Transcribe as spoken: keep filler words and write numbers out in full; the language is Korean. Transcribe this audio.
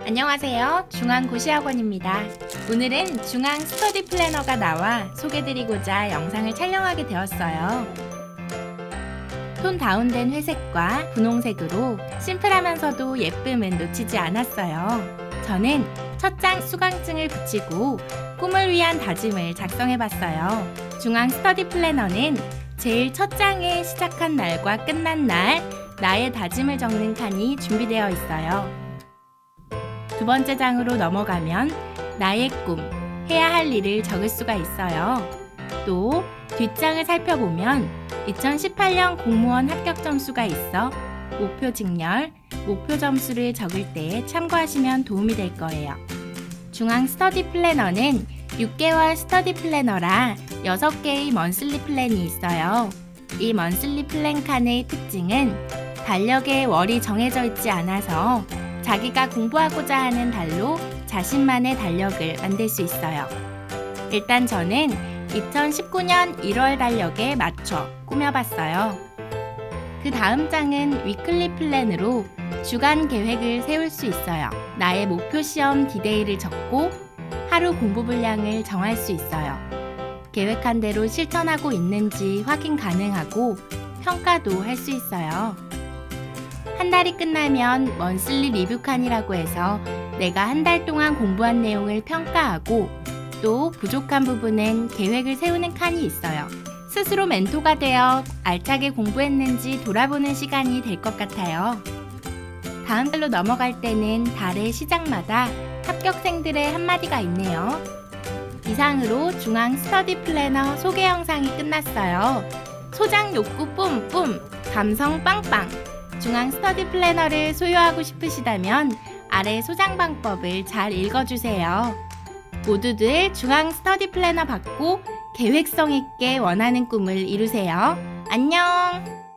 안녕하세요. 중앙고시학원입니다. 오늘은 중앙 스터디 플래너가 나와 소개드리고자 영상을 촬영하게 되었어요. 톤 다운된 회색과 분홍색으로 심플하면서도 예쁨은 놓치지 않았어요. 저는 첫 장 수강증을 붙이고 꿈을 위한 다짐을 작성해봤어요. 중앙 스터디 플래너는 제일 첫 장에 시작한 날과 끝난 날, 나의 다짐을 적는 칸이 준비되어 있어요. 두 번째 장으로 넘어가면 나의 꿈, 해야 할 일을 적을 수가 있어요. 또 뒷장을 살펴보면 이천십팔 년 공무원 합격 점수가 있어 목표 직렬, 목표 점수를 적을 때 참고하시면 도움이 될 거예요. 중앙 스터디 플래너는 육 개월 스터디 플래너라 여섯 개의 먼슬리 플랜이 있어요. 이 먼슬리 플랜 칸의 특징은 달력에 월이 정해져 있지 않아서 자기가 공부하고자 하는 달로 자신만의 달력을 만들 수 있어요. 일단 저는 이천십구 년 일월 달력에 맞춰 꾸며봤어요. 그 다음 장은 위클리 플랜으로 주간 계획을 세울 수 있어요. 나의 목표 시험 디데이를 적고 하루 공부 분량을 정할 수 있어요. 계획한 대로 실천하고 있는지 확인 가능하고 평가도 할 수 있어요. 한 달이 끝나면 먼슬리 리뷰 칸이라고 해서 내가 한 달 동안 공부한 내용을 평가하고 또 부족한 부분은 계획을 세우는 칸이 있어요. 스스로 멘토가 되어 알차게 공부했는지 돌아보는 시간이 될 것 같아요. 다음 달로 넘어갈 때는 달의 시작마다 합격생들의 한마디가 있네요. 이상으로 중앙 스터디 플래너 소개 영상이 끝났어요. 소장 욕구 뿜뿜, 감성 빵빵! 중앙 스터디 플래너를 소유하고 싶으시다면 아래 소장 방법을 잘 읽어주세요. 모두들 중앙 스터디 플래너 받고 계획성 있게 원하는 꿈을 이루세요. 안녕!